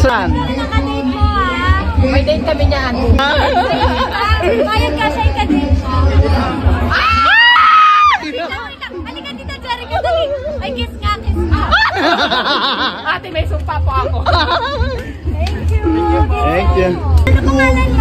Saan? Nakadate mo ah. May date kami niyan. Bayad ka siya ikadate mo. Halika dito, Jerry. Dali. Ay, kiss nga, kiss nga. Ate, may sumpa po ako. Thank you. Thank you. Ano pangalan